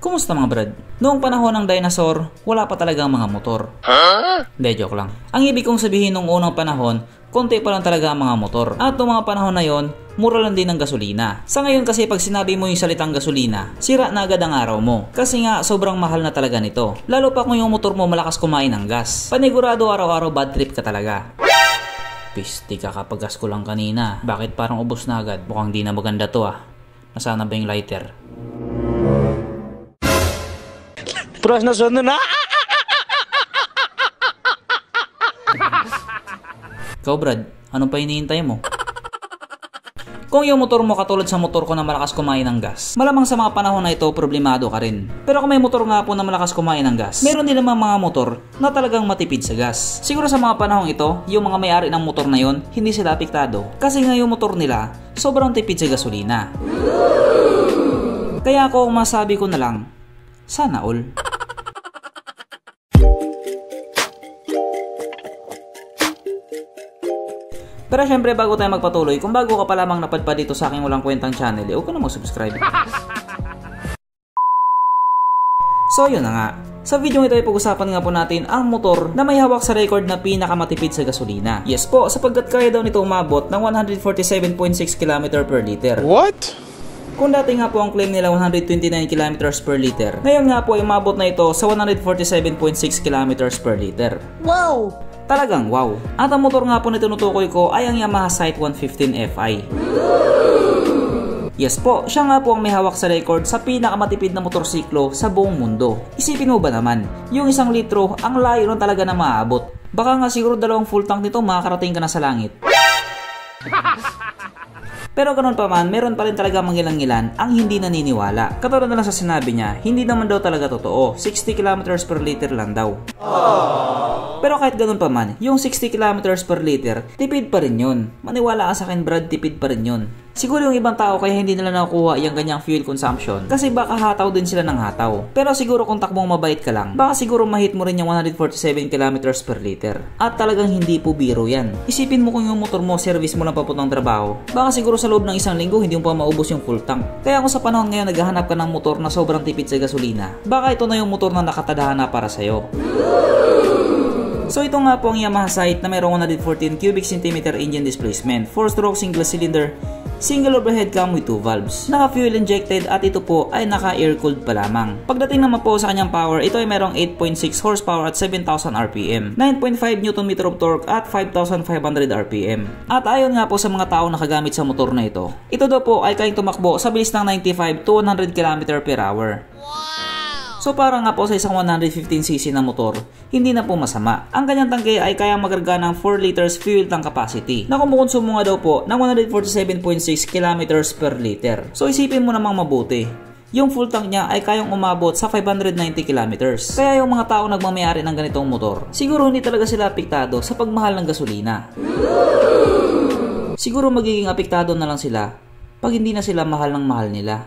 Kumusta mga brad? Noong panahon ng dinosaur, wala pa talagang mga motor. Hindi, joke lang. Ang ibig kong sabihin nung unang panahon, konti pa lang talaga ang mga motor. At noong mga panahon na yon, mura lang din ang gasolina. Sa ngayon kasi pag sinabi mo yung salitang gasolina, sira na agad ang araw mo. Kasi nga sobrang mahal na talaga nito. Lalo pa kung yung motor mo malakas kumain ng gas. Panigurado araw-araw bad trip ka talaga. Pisti ka kapag gas ko lang kanina. Bakit parang ubos na agad? Mukhang di na maganda to ah. Nasaan na ba yung lighter? Prost na sunod na! Ikaw Brad, ano pa hinihintay mo? Kung yung motor mo katulad sa motor ko na malakas kumain ng gas, malamang sa mga panahon na ito problemado ka rin. Pero kung may motor nga po na malakas kumain ng gas, meron din naman mga motor na talagang matipid sa gas. Siguro sa mga panahon ito, yung mga may-ari ng motor na yon, hindi sila apektado. Kasi nga yung motor nila, sobrang tipid sa gasolina. Kaya ako masabi ko na lang, sana all. Pero syempre bago tayo magpatuloy, kung bago ka pa lamang napadpad dito sa aking walang kwentang channel, huwag ka na mag-subscribe. So yun na nga. Sa video ito ay pag-usapan nga po natin ang motor na may hawak sa record na pinakamatipid sa gasolina. Yes po, sapagkat kaya daw nito umabot ng 147.6 km per liter. What? Kung dati nga po ang claim nila 129 km per liter, ngayon nga po ay umabot na ito sa 147.6 km per liter. Wow! Talagang wow. At ang motor nga po na tinutukoy ko ay ang Yamaha Site 115 Fi. Yes po, siya nga po ang may hawak sa record sa pinakamatipid na motorsiklo sa buong mundo. Isipin mo ba naman, yung 1 litro, ang layo nun talaga na maaabot. Baka nga siguro 2 full tank nito makakarating ka na sa langit. Pero ganun pa man, meron pa rin talaga mangilan-ngilan ang hindi naniniwala. Katulad na lang sa sinabi niya, hindi naman daw talaga totoo. 60 km per liter lang daw. Pero kahit ganun pa man, yung 60 km per liter, tipid pa rin yun. Maniwala ka sa akin Brad, tipid pa rin yun. Siguro yung ibang tao kaya hindi nila nakukuha yung ganyang fuel consumption kasi baka hataw din sila ng hataw. Pero siguro kung takbong mabait ka lang, baka siguro mahit mo rin yung 147 km per liter. At talagang hindi po biro yan. Isipin mo kung yung motor mo, service mo lang papuntang trabaho, baka siguro sa loob ng 1 linggo hindi mo pa maubos yung full tank. Kaya kung sa panahon ngayon naghahanap ka ng motor na sobrang tipid sa gasolina, baka ito na yung motor na nakatadhana para sa'yo. So ito nga po ang Yamaha Site na mayroong 114 cubic centimeter engine displacement, 4-stroke single cylinder, single overhead cam with 2 valves. Naka-fuel injected at ito po ay naka-air cooled pa lamang. Pagdating naman po sa kanyang power, ito ay mayroong 8.6 horsepower at 7,000 RPM, 9.5 Nm of torque at 5,500 RPM. At ayon nga po sa mga tao nakagamit sa motor na ito daw po ay kayang tumakbo sa bilis ng 95 to 100 km per hour. So para nga po sa isang 115cc na motor, hindi na po masama. Ang kanyang tangke ay kayang magarga ng 4 liters fuel tank capacity na kumukonsumo nga daw po ng 147.6 km per liter. So isipin mo namang mabuti, yung full tank niya ay kayang umabot sa 590 km. Kaya yung mga tao nagmamayari ng ganitong motor, siguro hindi talaga sila apektado sa pagmahal ng gasolina. Siguro magiging apektado na lang sila pag hindi na sila mahal ng mahal nila.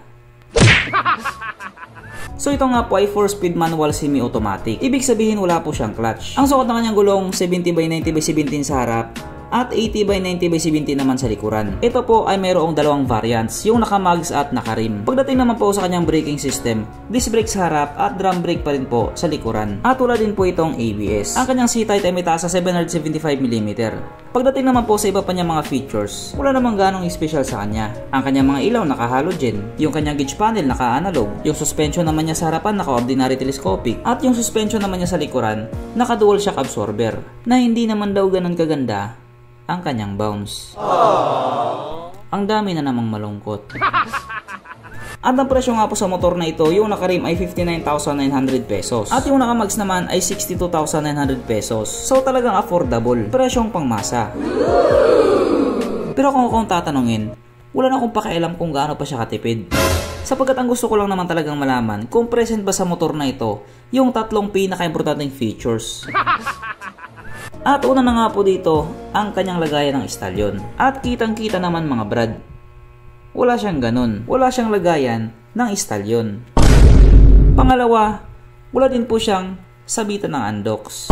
So ito nga po ay 4-speed manual semi-automatic. Ibig sabihin wala po siyang clutch. Ang sukat ng kanyang gulong 70/90/17 sa harap at 80/90/17 naman sa likuran. Ito po ay mayroong dalawang variants, yung naka-mags at naka-rim. Pagdating naman po sa kanyang braking system, disc brake sa harap at drum brake pa rin po sa likuran. At wala din po itong ABS. Ang kanyang seat height ay may taas sa 775mm. Pagdating naman po sa iba pa niyang mga features, wala namang ganong special sa kanya. Ang kanyang mga ilaw naka-halogen, yung kanyang gauge panel naka-analog, yung suspension naman niya sa harapan naka-ordinary telescopic, at yung suspension naman niya sa likuran naka-dual shock absorber, na hindi naman daw ganon kaganda ang kanyang bounce. Ang dami na namang malungkot. At ang presyo nga po sa motor na ito, yung naka-rim ay 59,900 pesos. At yung naka-mags naman ay 62,900 pesos. So talagang affordable. Presyong pangmasa. Pero kung akong tatanungin, wala na akong pakialam kung gaano pa siya katipid. Sapagkat ang gusto ko lang naman talagang malaman kung present ba sa motor na ito yung 3 pinaka-importanting features. At una na nga po dito, ang kanyang lagayan ng istalyon. At kitang-kita naman mga brad, wala siyang ganun. Wala siyang lagayan ng istalyon. Pangalawa, wala din po siyang sabitan ng undox.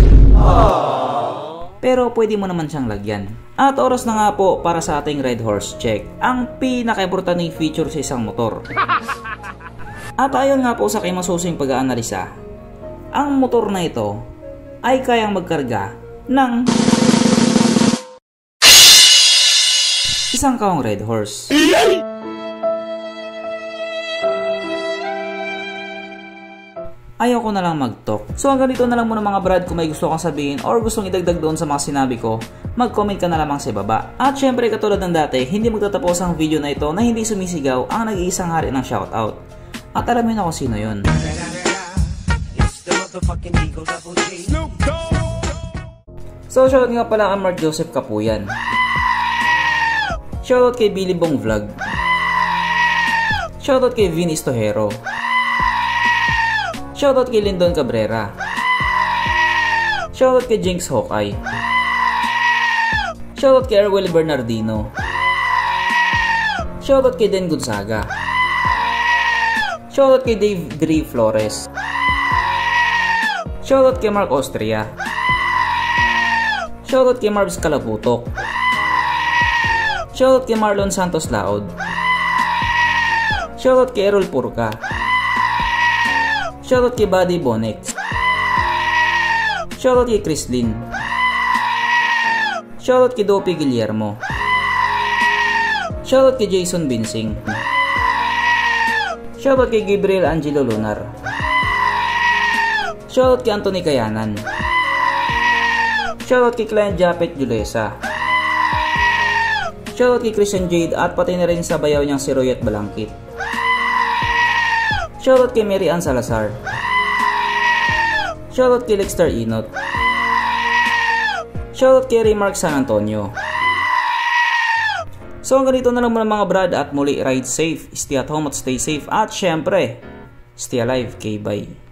Pero pwede mo naman siyang lagyan. At oras na nga po para sa ating Red Horse check. Ang pinaka-importanting feature sa isang motor. At ayon nga po sa aking masusing pag-aanalisa, ang motor na ito ay kayang magkarga ng isang kawang Red Horse. Ayaw ko na lang mag-talk. So hanggang dito na lang muna mga brad. Kung may gusto kang sabihin or gustong idagdag doon sa mga sinabi ko, mag-comment ka na lamang sa baba. At syempre katulad ng dati, hindi magtatapos ang video na ito na hindi sumisigaw ang nag-iisang hari ng shoutout. At alamin ako sino yun. So shoutout nga pala kay Mark Joseph Kapuyan. Shoutout kay Billy Bong Vlog. Shoutout kay Vin Istojero. Shoutout kay Lindon Cabrera. Shoutout kay Jinx Hawkeye. Shoutout kay Erwel Bernardino. Shoutout kay Den Gonzaga. Shoutout kay Dave Dre Flores. Shoutout kay Mark Austria. Shoutout kay Marbs Kalaputok. Shoutout kay Marlon Santos Laod. Shoutout kay Errol Purka. Shoutout kay Buddy Bonex. Shoutout kay Chrislyn. Shoutout kay Dopey Guillermo. Shoutout kay Jason Binsing. Shoutout kay Gabriel Angelo Lunar. Shoutout kay Anthony Kayanan. Shoutout kay Client Japet Julesa. Shoutout kay Christian Jade at pati na rin sa bayaw niyang si Royet Balangkit. Shoutout kay Mary Ann Salazar. Shoutout kay Lexter Inot. Shoutout kay Raymark San Antonio. So hanggang dito na lang muna mga brad at muli ride safe, stay at home at stay safe at syempre, stay alive, K-bye.